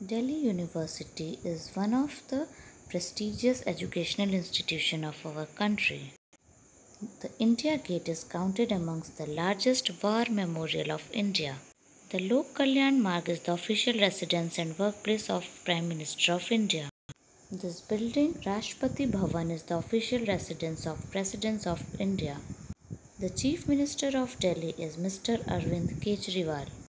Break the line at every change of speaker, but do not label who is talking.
Delhi University is one of the prestigious educational institutions of our country. The India Gate is counted amongst the largest war memorial of India. The Lok Kalyan Marg is the official residence and workplace of Prime Minister of India. This building, Rashtrapati Bhavan, is the official residence of President of India. The Chief Minister of Delhi is Mr. Arvind Kejriwal.